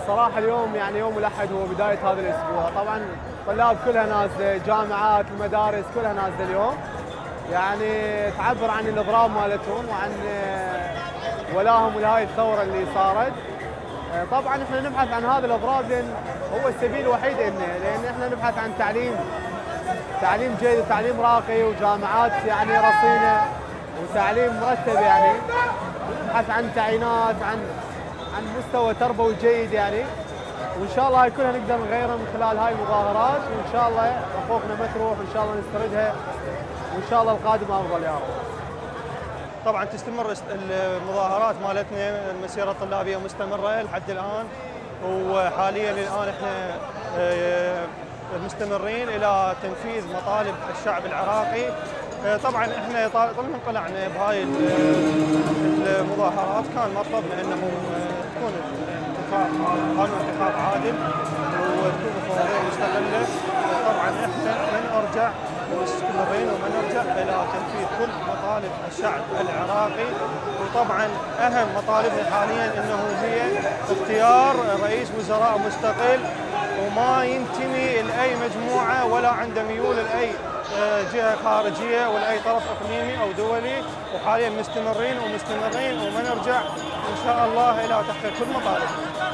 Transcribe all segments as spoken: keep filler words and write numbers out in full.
صراحة اليوم يعني يوم الأحد هو بداية هذا الأسبوع، طبعا الطلاب كلها نازلة، جامعات المدارس كلها نازلة اليوم، يعني تعبر عن الإضراب مالتهم وعن ولاهم لهاي الثورة اللي صارت. طبعا احنا نبحث عن هذا الإضراب لأن هو السبيل الوحيد إلنا، لأن احنا نبحث عن تعليم تعليم جيد وتعليم راقي وجامعات يعني رصينة وتعليم مرتب، يعني نبحث عن تعيينات، عن عن مستوى تربوي جيد يعني، وان شاء الله هاي كلها نقدر نغيرها من خلال هاي المظاهرات، وان شاء الله حقوقنا ما تروح، وان شاء الله نستردها، وان شاء الله القادم افضل يا رب. طبعا تستمر المظاهرات مالتنا، المسيره الطلابيه مستمره لحد الان، وحاليا الان احنا مستمرين الى تنفيذ مطالب الشعب العراقي. طبعا احنا طبعا طلعنا بهاي المظاهرات كان مطلبنا انه تكون انتخاب قانون انتخاب عادل وتكون فوضيه مستقله. طبعا احنا ما نرجع مستمرين وما نرجع الى تنفيذ كل مطالب الشعب العراقي، وطبعا اهم مطالبنا حاليا انه هي اختيار رئيس وزراء مستقل وما ينتمي لاي مجموعه ولا عنده ميول لاي جهه خارجيه ولا اي طرف اقليمي او دولي، وحاليا مستمرين ومستمرين وما نرجع ان شاء الله الى تحقيق كل مطالبنا.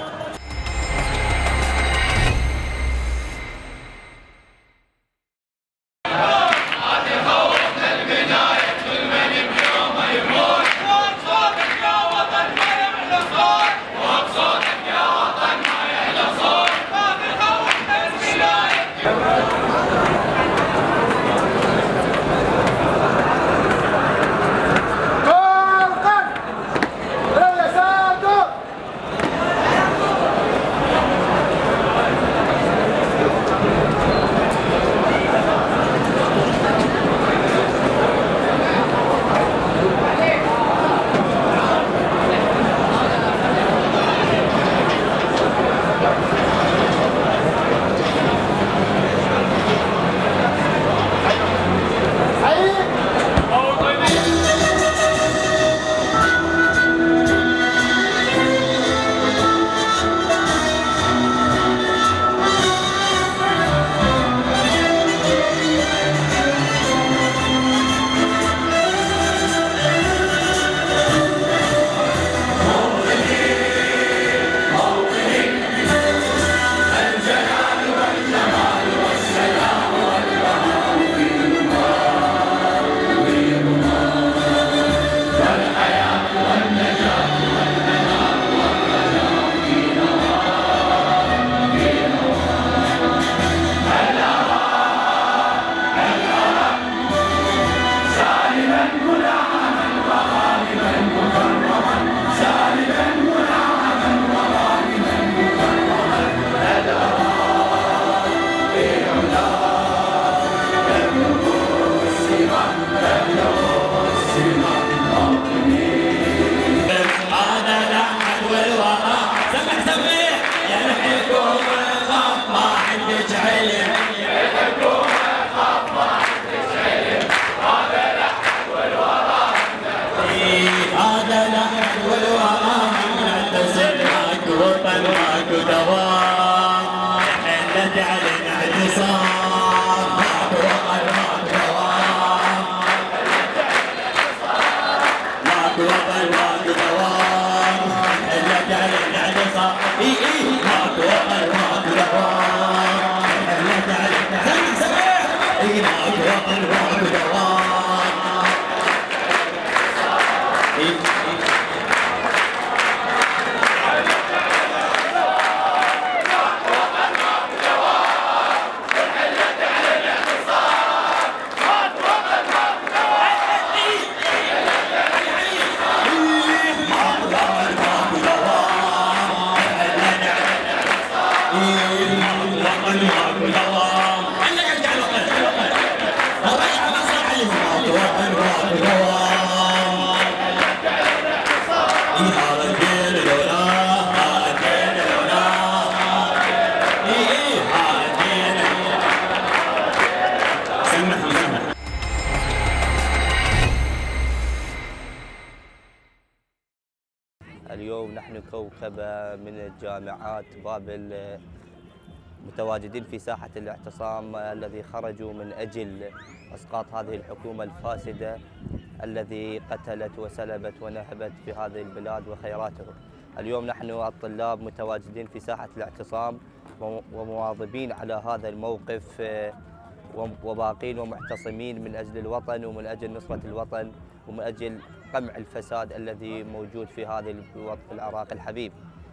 اليوم نحن كوكبة من الجامعات بابل متواجدين في ساحة الاعتصام الذي خرجوا من أجل إسقاط هذه الحكومة الفاسدة الذي قتلت وسلبت ونهبت في هذه البلاد وخيراته. اليوم نحن الطلاب متواجدين في ساحة الاعتصام ومواظبين على هذا الموقف وباقين ومعتصمين من أجل الوطن ومن أجل نصرة الوطن ومن أجل قمع الفساد الذي موجود في هذه العراق الحبيب.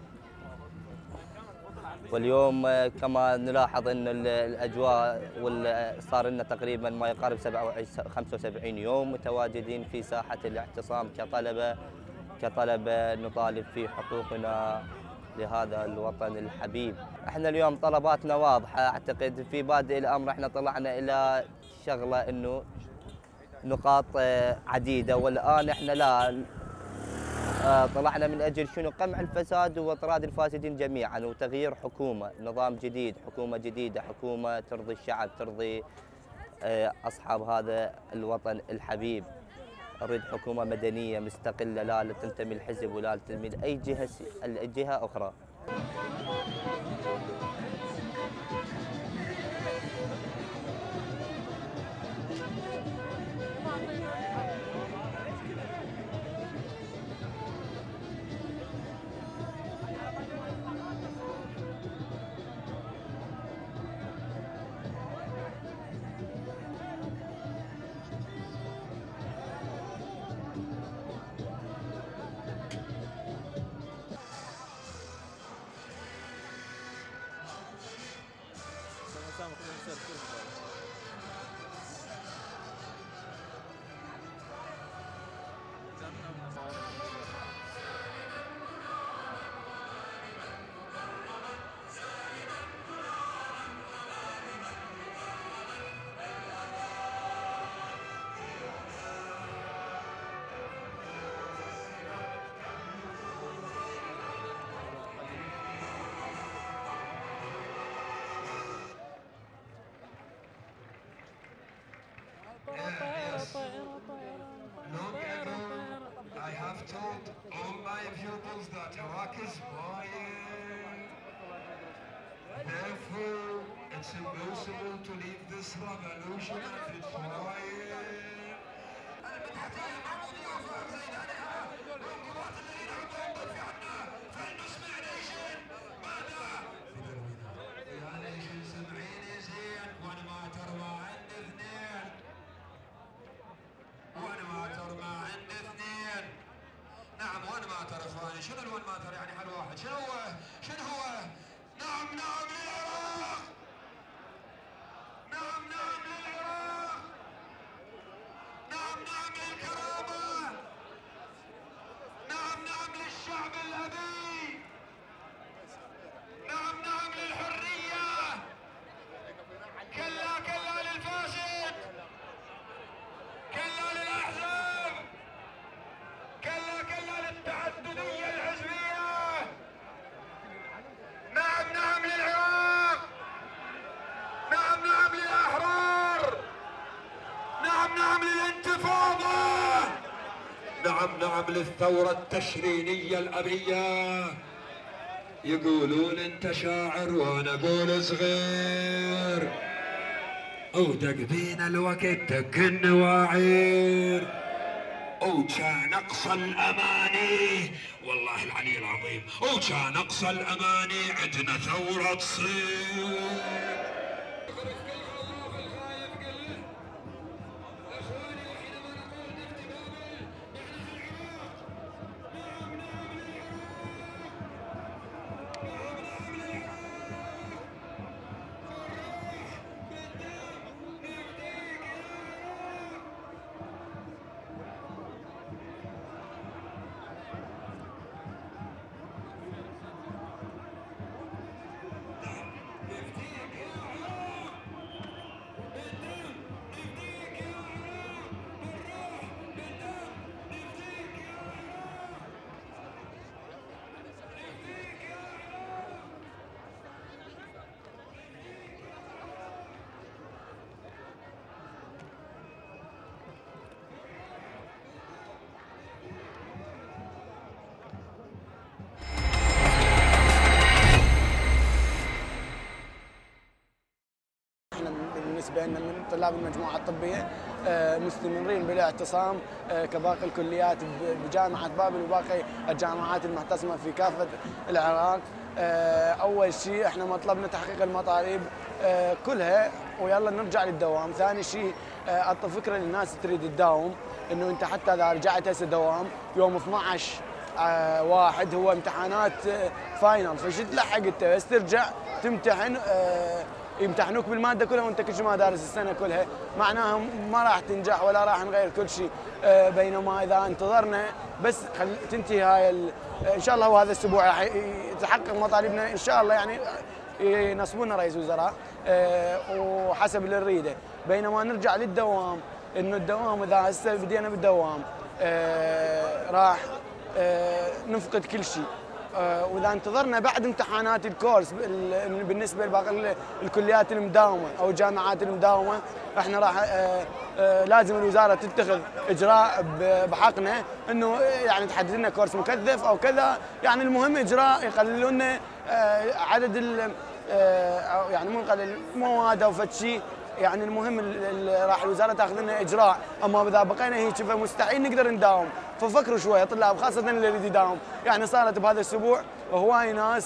واليوم كما نلاحظ أن الأجواء صار لنا تقريبا ما يقارب خمسة وسبعين يوم متواجدين في ساحة الاعتصام كطلبة كطلبة نطالب في حقوقنا لهذا الوطن الحبيب. احنا اليوم طلباتنا واضحة، اعتقد في بادئ الامر احنا طلعنا الى شغلة انه نقاط عديدة، والان احنا لا طلعنا من اجل شنو؟ قمع الفساد واطراد الفاسدين جميعا وتغيير حكومة، نظام جديد، حكومة جديدة، حكومة ترضي الشعب، ترضي اصحاب هذا الوطن الحبيب. نريد حكومة مدنية مستقلة لا تنتمي للحزب ولا تنتمي لأي جهة جهة أخرى. I have told all my pupils that Iraq is mine. Therefore, it's impossible to leave this revolution and its fire. نعم وين ماتر اخواني؟ شنو الوين ماتر يعني حل واحد؟ شنو هو؟ شنو هو؟ نعم نعم للعراق! نعم نعم للعراق! نعم نعم للكرامة! نعم نعم للشعب الأبي! نعم نعم للحرية! كلا كلا للفاسد! كلا للأحزاب! كلا كلا للتعددية الحزبية. نعم نعم للعراق. نعم نعم للأحرار. نعم نعم للانتفاضة. نعم نعم للثورة التشرينية الأبية. يقولون انت شاعر وانا اقول صغير، ودق بينا الوقت دق النواعير، وكان اقصى الاماني والله العلي العظيم، وكان اقصى الاماني عندنا ثوره تصير. طلاب المجموعة الطبية مستمرين بالاعتصام كباقي الكليات بجامعة بابل وباقي الجامعات المعتصمة في كافة العراق. أول شيء احنا مطلبنا تحقيق المطالب كلها ويلا نرجع للدوام. ثاني شيء أعطي فكرة للناس تريد تداوم انه انت حتى اذا رجعت هسه دوام يوم اثنعش واحد هو امتحانات فاينل، فش تلحق انت بس ترجع تمتحن يمتحنوك بالماده كلها وانت كل شيء ما دارس السنه كلها، معناها ما راح تنجح ولا راح نغير كل شيء. بينما اذا انتظرنا بس خل تنتهي هاي ان شاء الله هو هذا الاسبوع راح يتحقق مطالبنا ان شاء الله، يعني ينصبونا رئيس وزراء وحسب اللي نريده. بينما نرجع للدوام انه الدوام اذا هسه بدينا بالدوام راح نفقد كل شيء. واذا انتظرنا بعد امتحانات الكورس بالنسبه لباقي الكليات المداومه او الجامعات المداومه احنا راح لازم الوزاره تتخذ اجراء بحقنا انه يعني تحدد لنا كورس مكثف او كذا، يعني المهم اجراء يقللوا لنا عدد يعني مو نقلل المواد او فد شيء، يعني المهم راح الوزاره تاخذ لنا اجراء. اما اذا بقينا هيك فمستحيل نقدر نداوم. ففكروا شويه طلاب خاصه اللي يريد يداوم، يعني صارت بهذا الاسبوع هواي ناس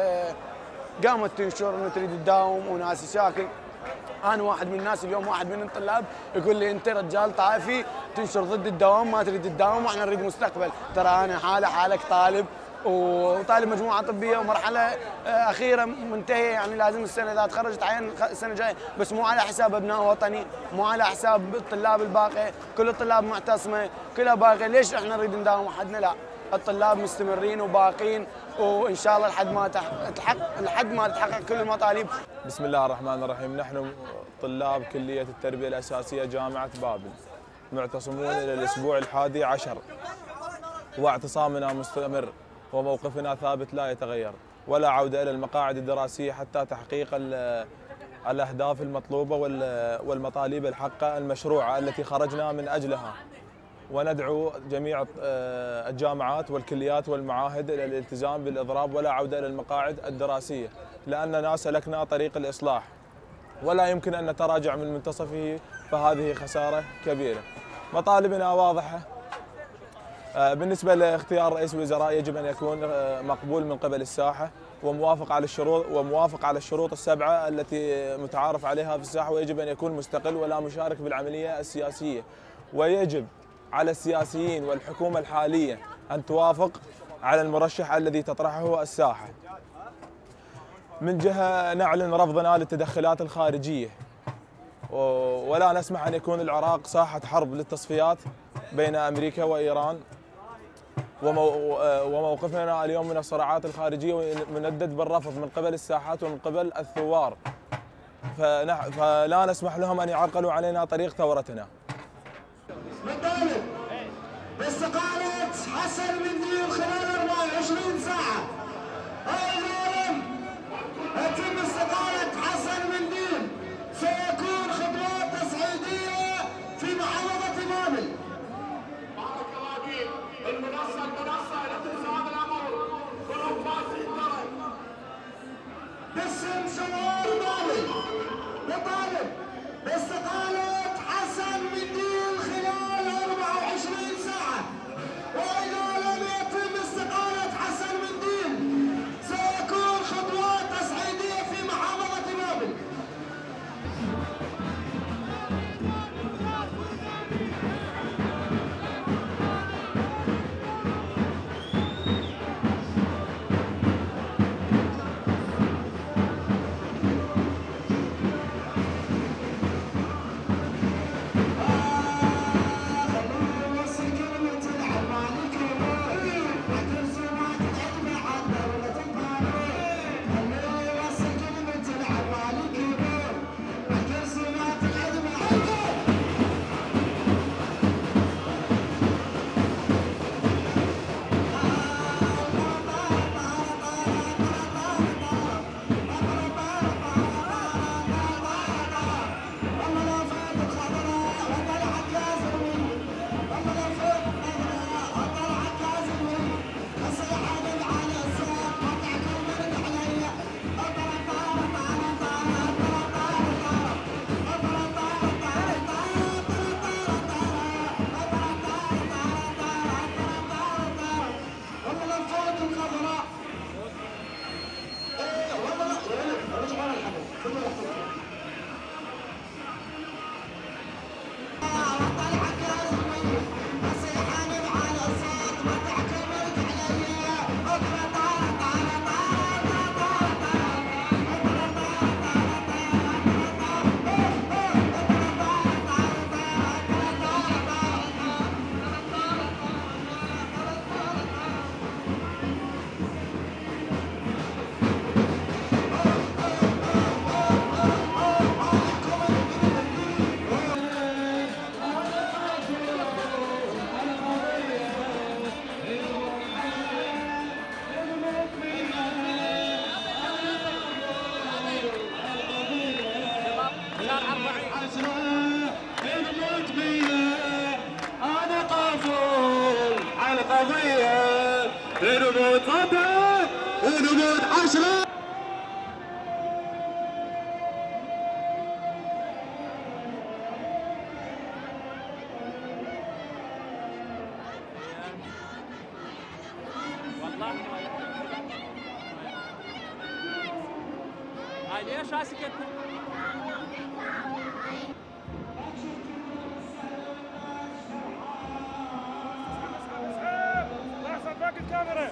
قامت تنشر انه تريد تداوم وناس تشاكل. انا واحد من الناس اليوم واحد من الطلاب يقول لي انت رجال طائفي تنشر ضد الدوام ما تريد تداوم واحنا نريد مستقبل. ترى انا حاله حالك طالب وطالب مجموعه طبيه ومرحله اخيره منتهيه، يعني لازم السنه اذا تخرج تعين السنه الجايه، بس مو على حساب ابناء وطني، مو على حساب الطلاب الباقي، كل الطلاب معتصمه كلها باقي. ليش احنا نريد نداوم وحدنا؟ لا، الطلاب مستمرين وباقين وان شاء الله لحد ما تحقق لحد ما تتحقق كل المطالب. بسم الله الرحمن الرحيم. نحن طلاب كليه التربيه الاساسيه جامعه بابل معتصمون الى الاسبوع الحادي عشر، واعتصامنا مستمر وموقفنا ثابت لا يتغير، ولا عودة إلى المقاعد الدراسية حتى تحقيق الأهداف المطلوبة والمطالب الحقة المشروعة التي خرجنا من أجلها. وندعو جميع الجامعات والكليات والمعاهد إلى الالتزام بالإضراب ولا عودة إلى المقاعد الدراسية، لأننا سلكنا طريق الإصلاح ولا يمكن أن نتراجع من منتصفه، فهذه خسارة كبيرة. مطالبنا واضحة. بالنسبة لاختيار رئيس وزراء يجب أن يكون مقبول من قبل الساحة وموافق على الشروط وموافق على الشروط السبعة التي متعارف عليها في الساحة، ويجب أن يكون مستقل ولا مشارك بالعملية السياسية. ويجب على السياسيين والحكومة الحالية أن توافق على المرشح الذي تطرحه الساحة. من جهة نعلن رفضنا للتدخلات الخارجية، ولا نسمح أن يكون العراق ساحة حرب للتصفيات بين أمريكا وإيران. وموقفنا اليوم من الصراعات الخارجية مندد بالرفض من قبل الساحات ومن قبل الثوار، فلا نسمح لهم أن يعرقلوا علينا طريق ثورتنا. نطالب باستقالة حسن منديل خلال أربعة وعشرين ساعة. أيضاً يتم استقالة حسن منديل، سيكون خطوات تصعيدية في محافظة بابل. بارك الله فيك. المنصة المنصة لاتخاذ الأمر كلهم فاسدين ترى. باسم شوار بابل نطالب باستقالة حسن منديل خلال أربعة وعشرين ساعة، وإذا لم الحصول على القضية بنموت صدق ونموت عشرة. هاي ليش هاي سكت؟ احسن باقي الكاميرا.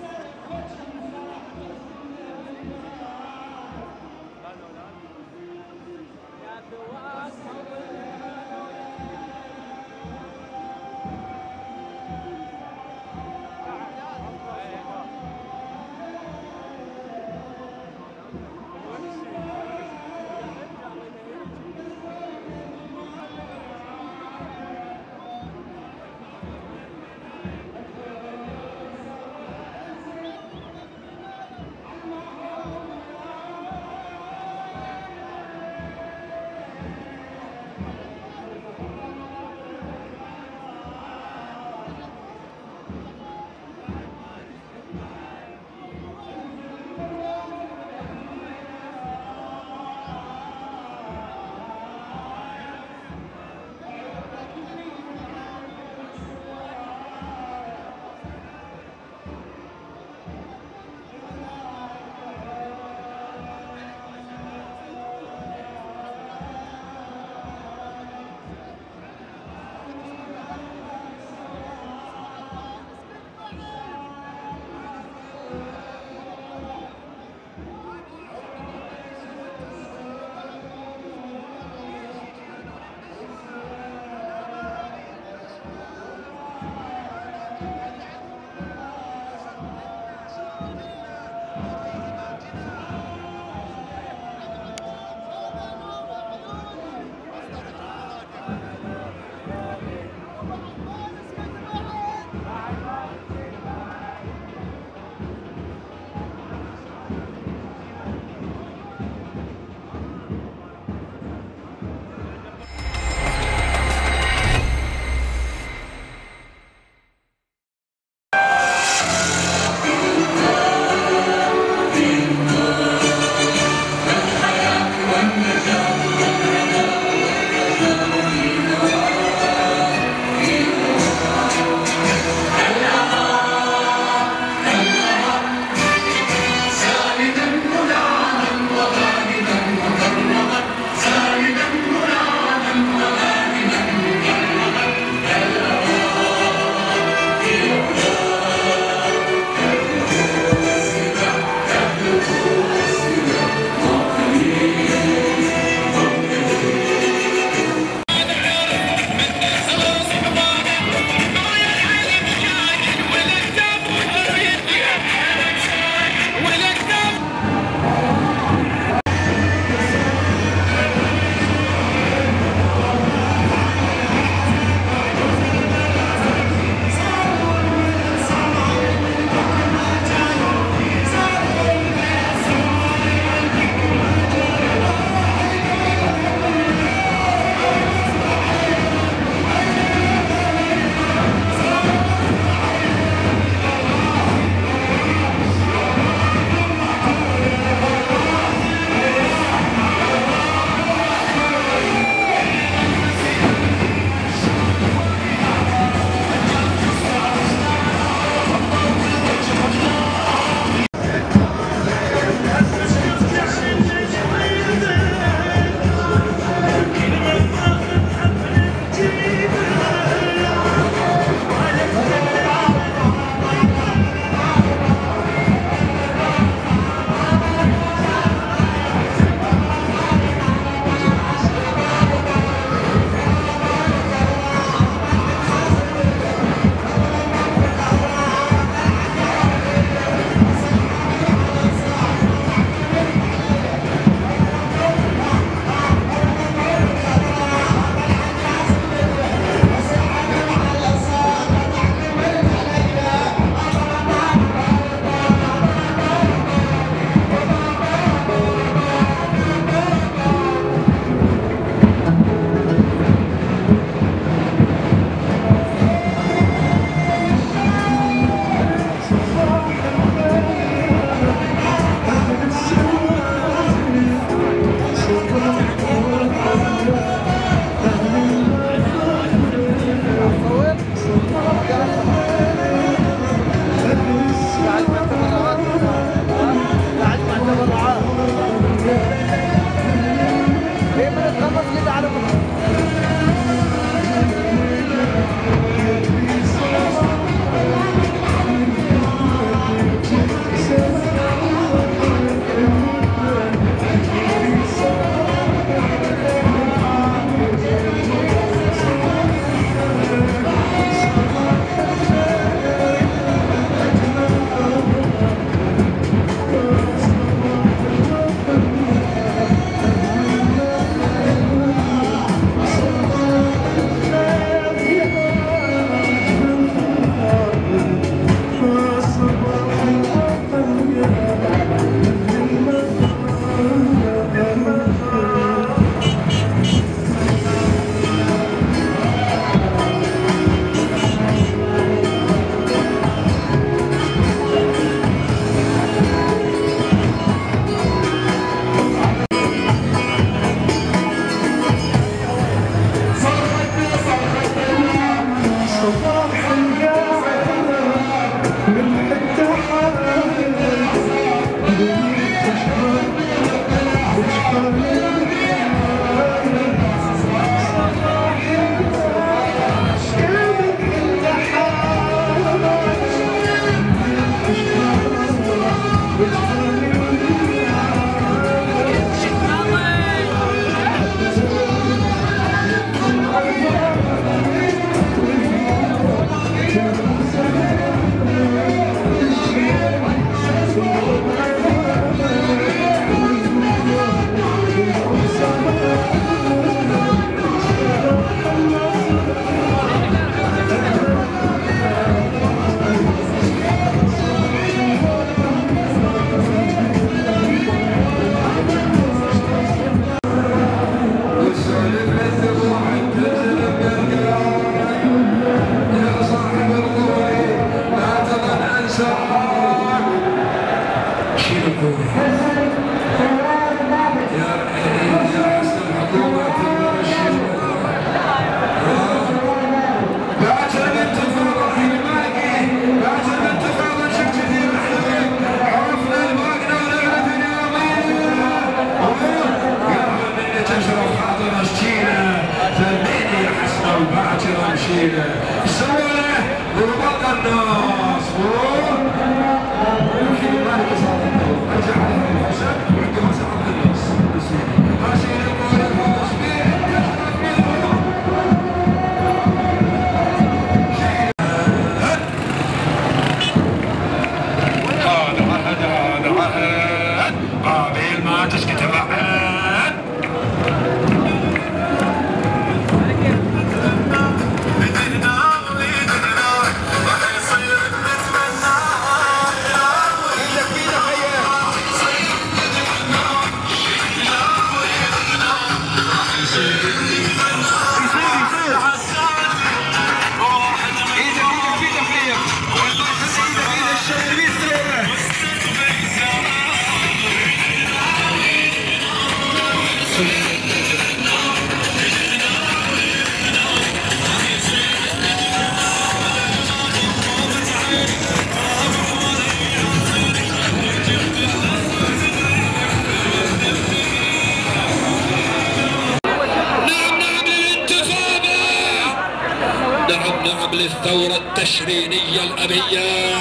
للثورة التشرينية الأبية.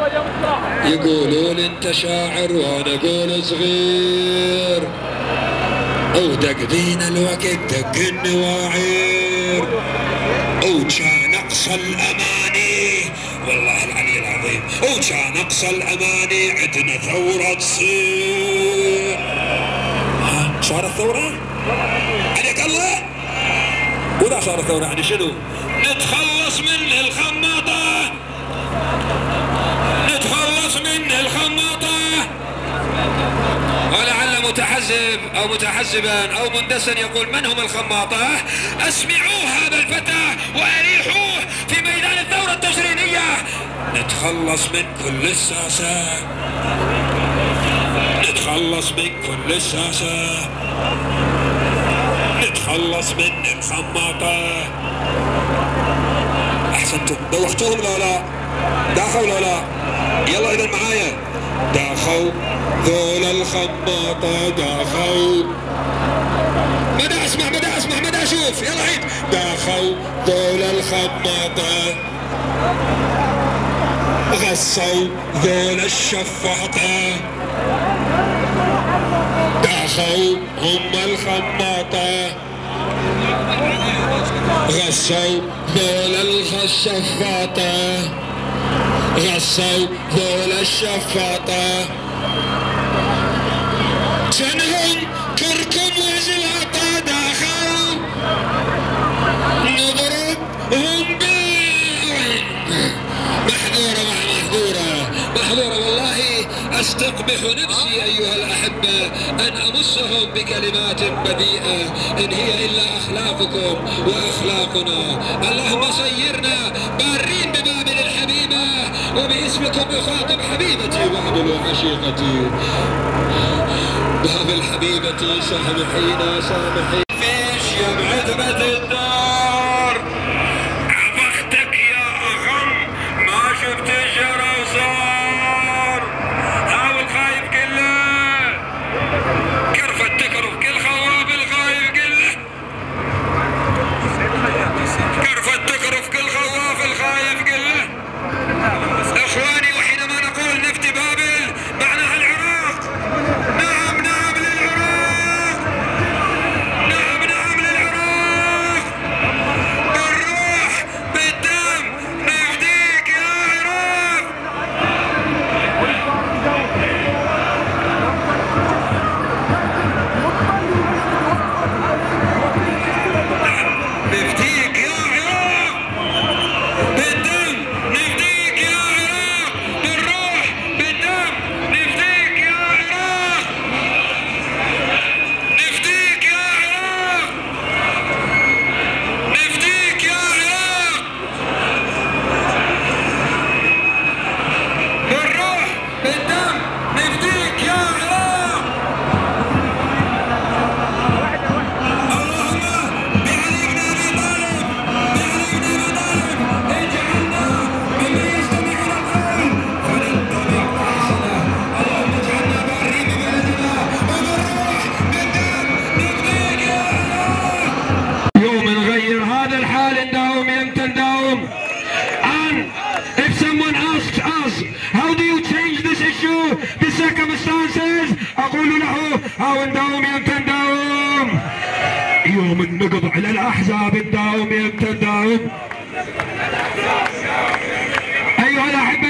يقولون انت شاعر وانا اقول صغير، ودق بينا الوقت دق النواعير، وكان اقصى الاماني والله العلي العظيم، وكان اقصى الاماني عندنا ثورة تصير. ها صارت ثورة؟ عليك الله؟ وإذا صارت ثورة يعني شنو؟ نتخلص من الخماطة، نتخلص من الخماطة. ولعل متحزب أو متحزبا أو مندسا يقول من هم الخماطة؟ أسمعوا هذا الفتى وأريحوه في ميدان الثورة التشرينية. نتخلص من كل الساسة، نتخلص من كل الساسة، نتخلص من الخماطة. احسنتم، دوختوهم لو لا؟ داخوا لو لا؟ يلا اذا معايا، داخوا ذول الخماطة، داخوا. مدى اسمع مدى اسمع مدى اشوف، يلا عيد. داخوا ذول الخماطة، غصوا ذول الشفاطة، داخوا هم الخماطة، غصوا ذول الشفاطة، غصوا ذول الشفاطة. جنهم كركم وزلاطة، داخوا نضربهم بال محذورة مع محذورة محذورة. والله استقبح نفسي ايها الاحبة ان امسهم بكلمات بذيئة، ان هي الا اخلاقكم واخلاقنا. اللهم سيرنا بارين ببابل الحبيبة، وباسمكم اخاطب حبيبتي بابل وعشيقتي. بابل حبيبتي سامحينا سامحينا. فيش يا معتبة الدار، عبختك يا اغم، ما شفت الجرى وصار. هاو الخايف كله كرفة تكرف، كل خواف الخايف كله كرفة تكرف، كل خواف الخايف كله. اخواني، وحينما نقول نفتي بابل معناها العراق. نعم نعم للعراق، نعم واقول له ها نداوم يمتى نداوم يوم النقض على الاحزاب نداوم يمتى نداوم. ايها الاحبه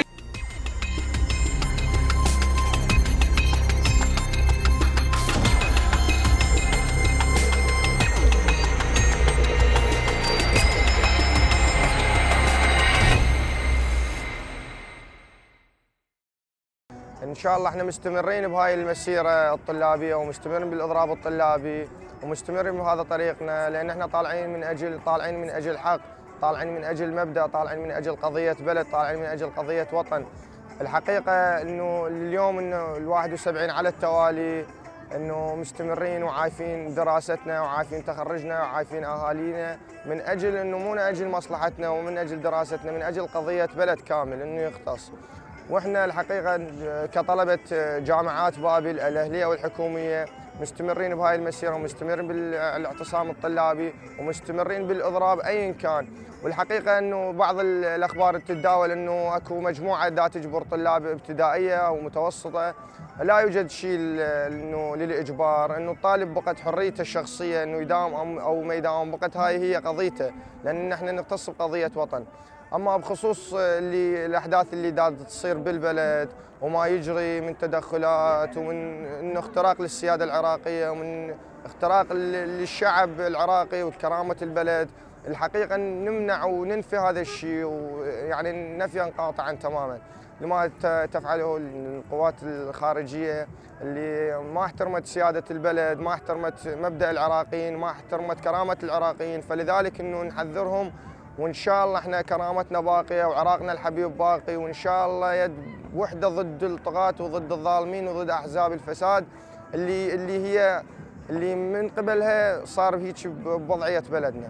ان شاء الله احنا مستمرين بهاي المسيره الطلابيه ومستمرين بالاضراب الطلابي ومستمرين بهذا طريقنا، لان احنا طالعين من اجل طالعين من اجل حق، طالعين من اجل مبدا، طالعين من اجل قضيه بلد، طالعين من اجل قضيه وطن. الحقيقه انه اليوم انه الواحد وسبعين على التوالي انه مستمرين وعايفين دراستنا وعايفين تخرجنا وعايفين اهالينا من اجل انه مو من اجل مصلحتنا ومن اجل دراستنا، من اجل قضيه بلد كامل انه يختص. واحنا الحقيقه كطلبه جامعات بابل الاهليه والحكوميه مستمرين بهاي المسيره ومستمرين بالاعتصام الطلابي ومستمرين بالاضراب ايا كان. والحقيقه انه بعض الاخبار تتداول انه اكو مجموعه دا تجبر طلاب ابتدائيه او متوسطه. لا يوجد شيء انه للاجبار، انه الطالب بقت حريته الشخصيه انه يداوم او ما يداوم، بقت هاي هي قضيته، لان نحن نختص بقضيه وطن. اما بخصوص اللي الاحداث اللي دا تصير بالبلد وما يجري من تدخلات ومن انه اختراق للسياده العراقيه ومن اختراق للشعب العراقي وكرامه البلد، الحقيقه نمنع وننفي هذا الشيء، ويعني نفيا قاطعا تماما لما تفعله القوات الخارجيه اللي ما احترمت سياده البلد، ما احترمت مبدا العراقيين، ما احترمت كرامه العراقيين. فلذلك انه نحذرهم، وان شاء الله احنا كرامتنا باقيه وعراقنا الحبيب باقي، وان شاء الله يد وحده ضد الطغاة وضد الظالمين وضد احزاب الفساد اللي اللي هي اللي من قبلها صار هيك بوضعيه بلدنا.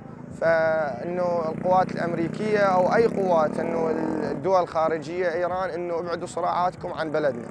فانه القوات الامريكيه او اي قوات، انه الدول الخارجيه ايران، انه ابعدوا صراعاتكم عن بلدنا،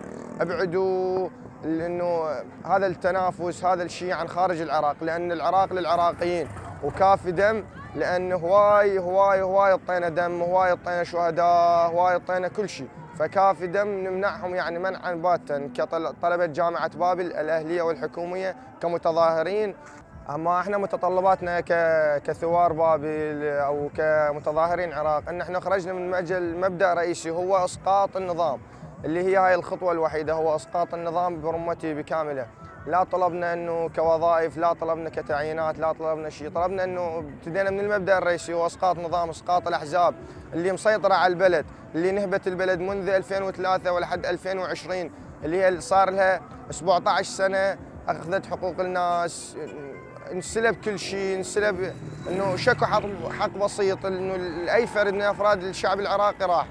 ابعدوا انه هذا التنافس هذا الشيء عن خارج العراق، لان العراق للعراقيين وكافي دم، لأن هواي هواي هواي اطينا دم، هواي اطينا شهداء، هواي اطينا كل شيء، فكافي دم نمنعهم يعني منعا باتا كطلبة جامعة بابل الأهلية والحكومية كمتظاهرين. أما احنا متطلباتنا كثوار بابل أو كمتظاهرين عراق أن احنا خرجنا من مجال مبدأ رئيسي هو إسقاط النظام، اللي هي هاي الخطوة الوحيدة، هو إسقاط النظام برمته بكامله. لا طلبنا انه كوظائف، لا طلبنا كتعيينات، لا طلبنا شيء، طلبنا انه ابتدينا من المبدا الرئيسي هو اسقاط نظام، اسقاط الاحزاب اللي مسيطره على البلد، اللي نهبت البلد منذ ألفين وثلاثة ولحد ألفين وعشرين، اللي هي صار لها سبعة عشر سنه اخذت حقوق الناس، انسلب كل شيء، انسلب انه شكو حق بسيط انه اي فرد من افراد الشعب العراقي راح.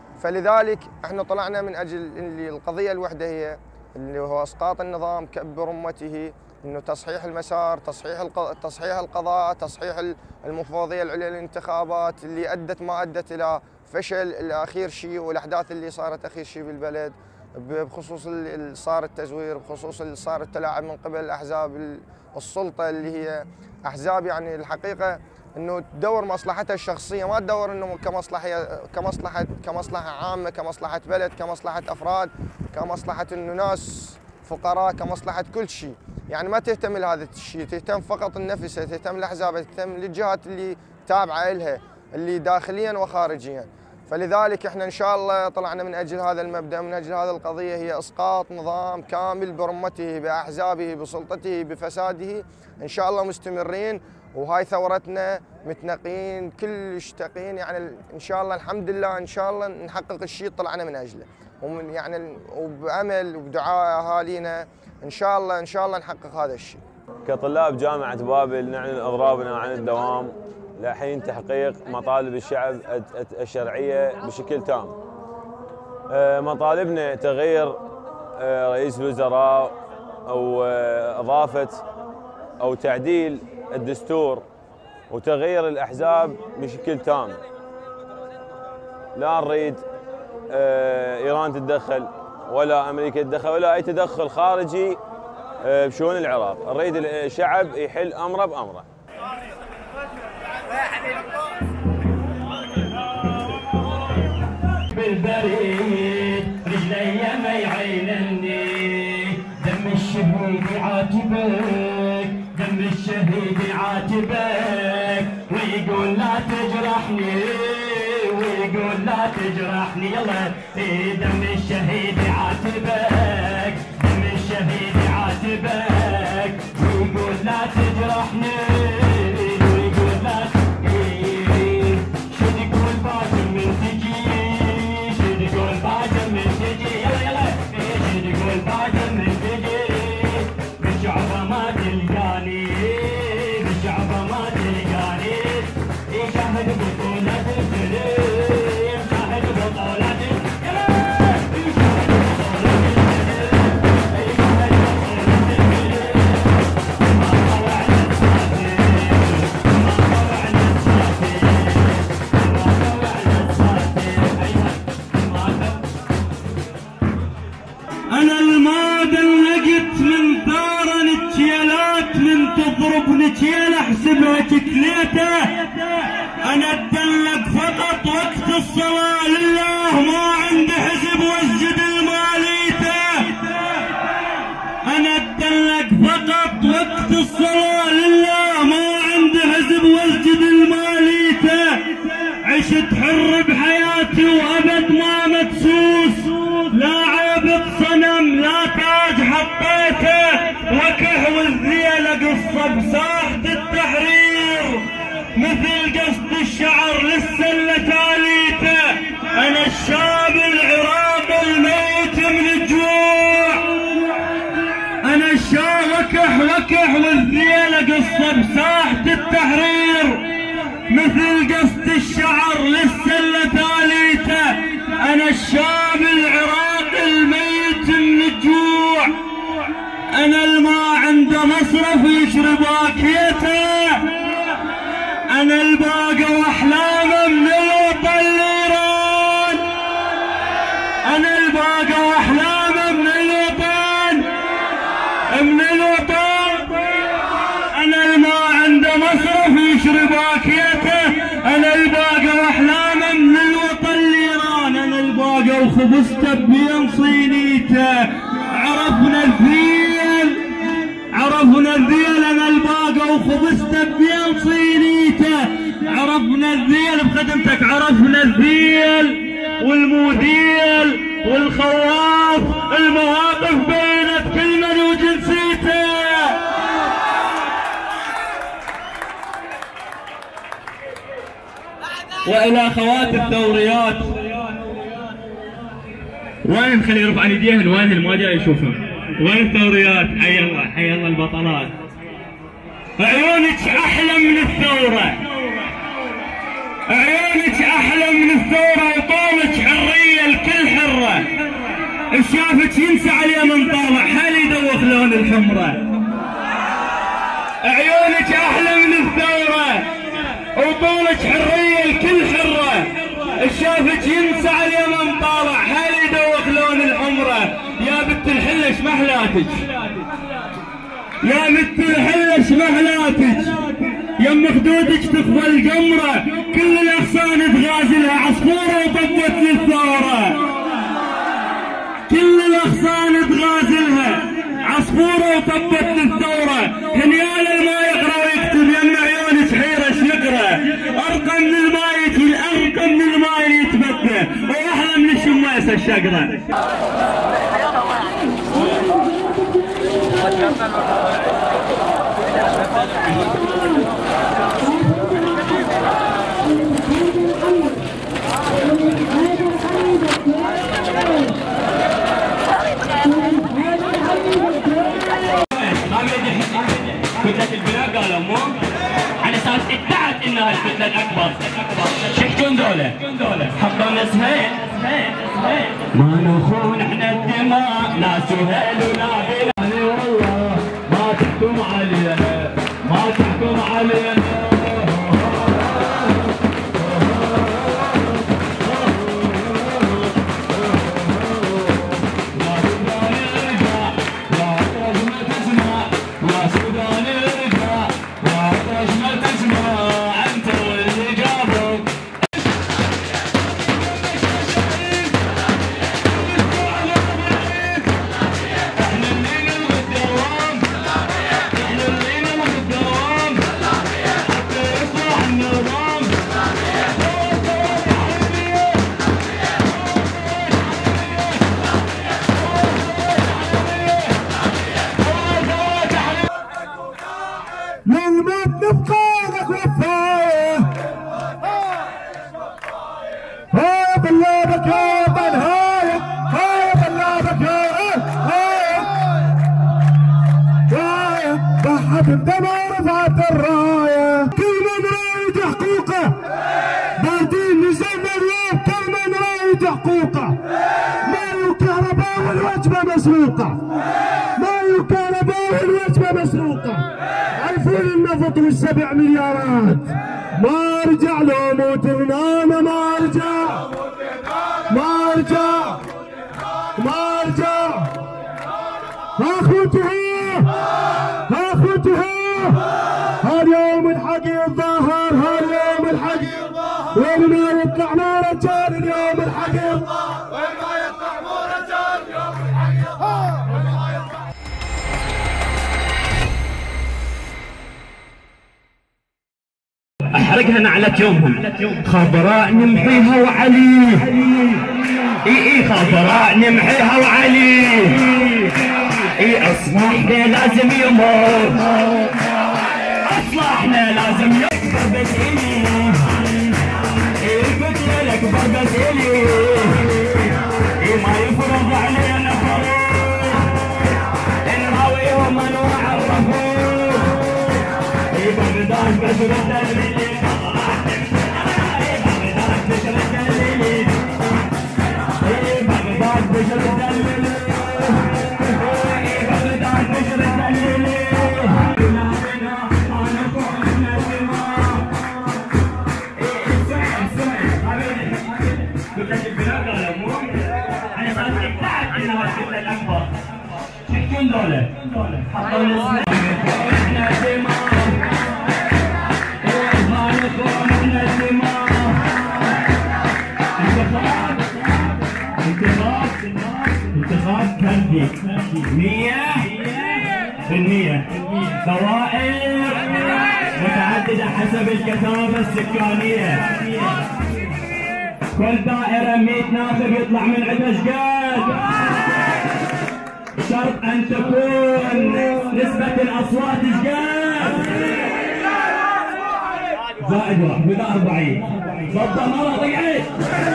فلذلك احنا طلعنا من اجل اللي القضيه الوحده هي اللي هو اسقاط النظام برمته، انه تصحيح المسار، تصحيح الق... تصحيح القضاء، تصحيح المفوضيه العليا للانتخابات اللي ادت ما ادت الى فشل الاخير شيء، والاحداث اللي صارت اخير شيء بالبلد بخصوص اللي صار التزوير، بخصوص اللي صار التلاعب من قبل احزاب السلطه اللي هي احزاب يعني الحقيقه انه تدور مصلحتها الشخصيه، ما تدور انه كمصلحه كمصلحه كمصلحه عامه، كمصلحه بلد، كمصلحه افراد، كمصلحه انه ناس فقراء، كمصلحه كل شيء، يعني ما تهتم لهذا الشيء، تهتم فقط لنفسها، تهتم لاحزابها، تهتم للجهات اللي تابعه لها اللي داخليا وخارجيا. فلذلك احنا ان شاء الله طلعنا من اجل هذا المبدا، من اجل هذه القضيه، هي اسقاط نظام كامل برمته، باحزابه، بسلطته، بفساده، ان شاء الله مستمرين. وهاي ثورتنا متنقين كلش تقين، يعني ان شاء الله الحمد لله ان شاء الله نحقق الشيء طلعنا من اجله، ومن يعني وبامل وبدعاء اهالينا ان شاء الله ان شاء الله نحقق هذا الشيء. كطلاب جامعه بابل نعلن اضرابنا عن الدوام لحين تحقيق مطالب الشعب الشرعيه بشكل تام. مطالبنا تغيير رئيس الوزراء او اضافه او تعديل الدستور وتغيير الأحزاب بشكل تام. لا نريد إيران تتدخل ولا أمريكا تتدخل ولا أي تدخل خارجي بشؤون العراق، نريد الشعب يحل أمره بأمره. بالبريد رجلي ما يعينني دم الشهيد يهمك دم الشهيد يعاتبك ويقول لا تجرحني ويقول لا تجرحني يلا دم الشهيد يعاتبك دم الشهيد يعاتبك ويقول لا تجرحني ويقول لا شو تقول باكر من تجي شو تقول باكر من تجي يلا يلا شو تقول باكر من تجي بالشعبة ما تلقاني بالشعبة ما تلقاني شاهد بطولة الفيلم شاهد بطولة يلا شاهد بطولة أنا الماضي لقيت من ثارة نتشيلات من تضرب نتشيل أحسبها كليته أنا أتدلق فقط وقت الصلاة لله ما عندي حزب واسجد الماليته أنا أتدلق فقط وقت الصلاة لله ما عندي حزب واسجد الماليته عشت حر بحياتي وأبد ما مدسوس لا عابد صنم لا تاج حطيته وكهو الذيل قصه بساحة التحرير مثل قصد الشعر للسلة تاليته انا الشاب العراقي الميت من الجوع انا الشاب وكح وكح والذيل قصه بساحة التحرير مثل قصد الشعر للسلة تاليته انا الشاب العراقي الميت من الجوع انا الماء عنده مصرف يشرب اكيته انا الباقى واحلامه من الوطن الايران انا الباقى واحلامه من الوطن من الوطن انا الماء عنده مصرف يشرب اكيته انا الباقى واحلامه من الوطن الايران انا الباقى وخبز تبين صينيته عرفنا الذيل عرفنا الذيل انا الباقى وخبز تبين صينيته عرفنا الذيل بخدمتك عرفنا الذيل والمذيل والخواف المواقف بينت كل من وجنسيته والى اخوات الثوريات وين خلي يرفع يديهن وين اللي ما جاي يشوفهم وين الثوريات حي الله حي الله البطلات عيونك احلى من الثوره عيونك احلى من الثوره وطولك حريه الكل حره شافك ينسى عليه من طالع حال يدوخ لون الحمره عيونك احلى من الثوره وطولك حريه الكل حره شافك ينسى عليه من طالع حال يدوخ لون الحمره يا بنت الحله شمحلاتك يا بنت الحله شمحلاتك يم خدودك تخفى القمره كل الاغصان تغازلها عصفوره وطبت للثوره كل الاغصان تغازلها عصفوره وطبت للثوره هنيال ما يقرا ويكتب يم عيونك حيره ايش يقرا ارقى من المايت الارقى من الماي يتبدى واحلى من الشماسه الشقره قلت لك البناء قالوا مو على اساس ادعت انها الفتنه الاكبر شكون ذولا؟ حطوا سهيل ما نخون احنا الدماء لا سهيل ولا بلال والله ما تحكم علينا ما تحكم علينا احنا يؤدي حقوقه. مايو كهرباء والوجبه مسروقه. مايو كهرباء والوجبه مسروقه. عرفوا لي النفط والسبع مليارات. ما ارجع لو موت هنا انا ما ارجع. ما ارجع. ما ارجع. اخوته اخوته هاليوم الحق يتظاهر. هاليوم الحق وين ما يطلع مو رجال. اليوم الحق يتظاهر وين ما يطلع مو رجال. اليوم الحق يتظاهر. احرقها نعلة يومهم. خضراء نمحيها وعلي. اي اي خضراء نمحيها وعلي. اي اصلاحنا لازم يمر. اصلاحنا لازم يكبر بس الي. اي قلت لك بس الي. اي ما يفرض علينا فروض. نراويهم انواع الرفوض. اي بغداد بشر الدليل. اي بغداد بشر الدليل. اي بغداد بشر الدليل. شكون دولة؟ حطوا الاسم. احنا دماء. اخوانكم احنا دماء. انتخاب انتخاب انتخاب فردي مية بالمية. دوائر متعددة حسب الكثافة السكانية. كل دائرة مئة ناخب يطلع من عندها شقد. شرط أن تكون نسبة الأصوات شقد. زائد واحد بدا أربعين. ضد مرة ضيعت.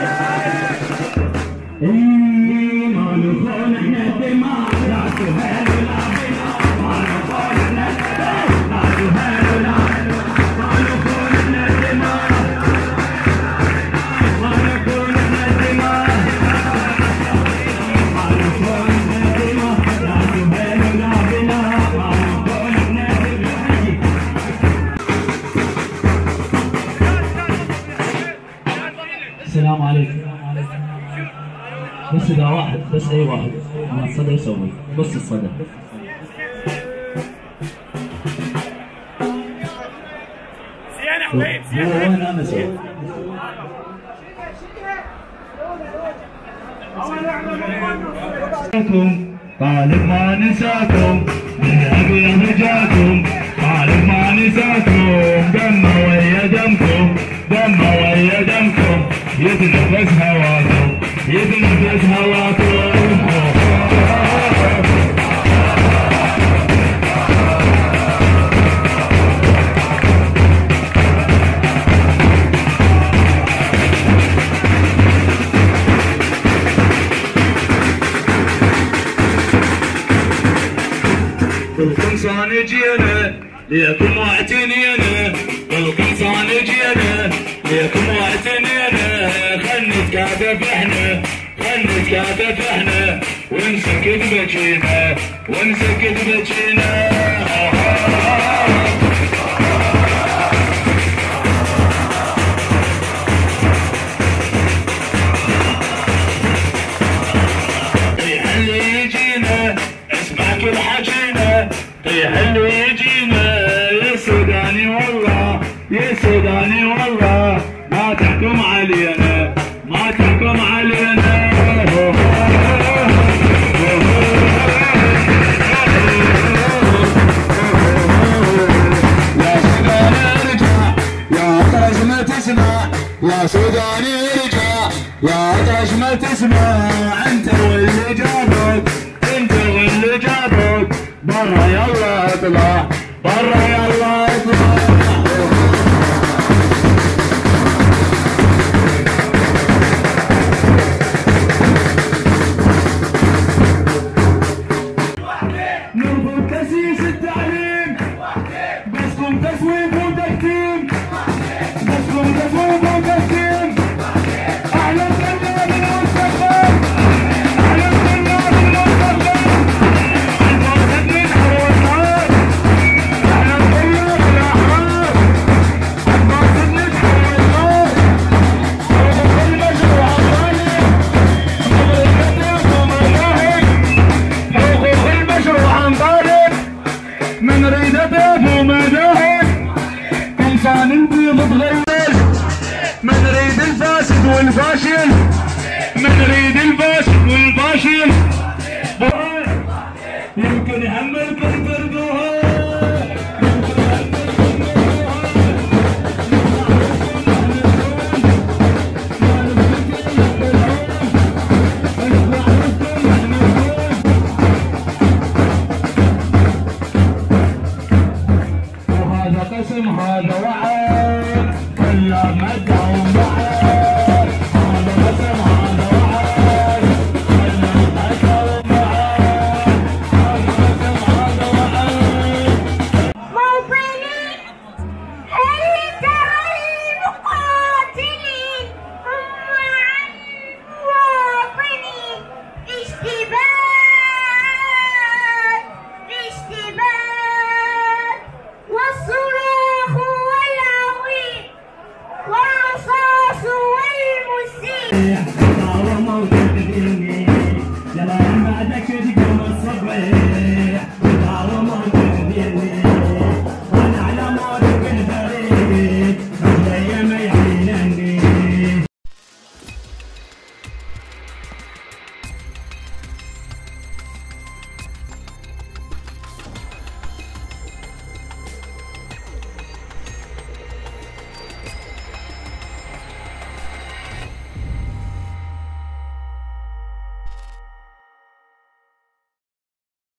إيه ما نخون احنا الدماء. لا سهل ولا بنا. ما نخون احنا الدماء. لا سهل ولا بنا. ما نخون احنا الدماء. ما نخون احنا الدماء. ما نخون احنا الدماء. لا سهل ولا بنا. ما نخون احنا الدماء. السلام عليكم. بس اذا واحد بس اي واحد ما الصدى يسوي بس الصدى. هو وين انا اسوي؟ طالب ما نساكم نذهب يا رجاكم. طالب ما نساكم دم ويا دمكم. دم ويا دمكم. يتنفس هواكم. يتنفس هواكم. بالقمصان جينا ليكم واعتنينا. بالقمصان جينا ليكم واعتنينا. خل نتكاتف احنا. خل نتكاتف احنا. ونسكت بجينا. ونسكت بجينا. طيح اللي يجينا. اسمع كل حكينا. طيح اللي يجينا. يا سوداني والله. يا سوداني والله. ما تحكم علينا. ما تحكم علينا. يا سوداني ارجع. يا اطرش ما تسمع. يا سوداني ارجع. يا اطرش ما تسمع. انت واللي جابك. انت واللي جابك. برا يلا اطلع. برا يلا اطلع. نرفض تسييس التعليم. بسكم تسويف وتكتيم. بسكم تسويف وتكتيم. اهلا وسهلا بالعالم. نريد